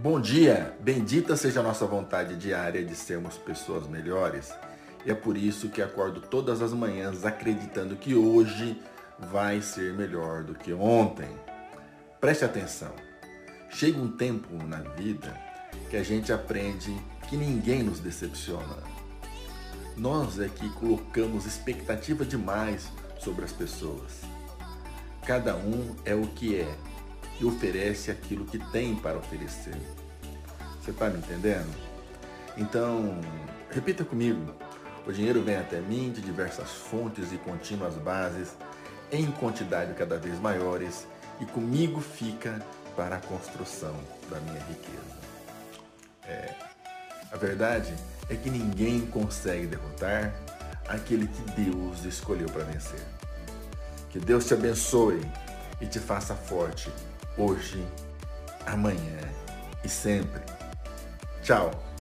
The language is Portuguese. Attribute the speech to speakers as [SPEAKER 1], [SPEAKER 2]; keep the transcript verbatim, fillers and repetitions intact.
[SPEAKER 1] Bom dia! Bendita seja a nossa vontade diária de sermos pessoas melhores. E é por isso que acordo todas as manhãs acreditando que hoje vai ser melhor do que ontem. Preste atenção. Chega um tempo na vida que a gente aprende que ninguém nos decepciona. Nós é que colocamos expectativa demais sobre as pessoas. Cada um é o que é e oferece aquilo que tem para oferecer. Você está me entendendo? Então, repita comigo. O dinheiro vem até mim de diversas fontes e contínuas bases, em quantidade cada vez maiores, e comigo fica para a construção da minha riqueza. É, a verdade é que ninguém consegue derrotar aquele que Deus escolheu para vencer. Que Deus te abençoe e te faça forte hoje, amanhã e sempre. Tchau!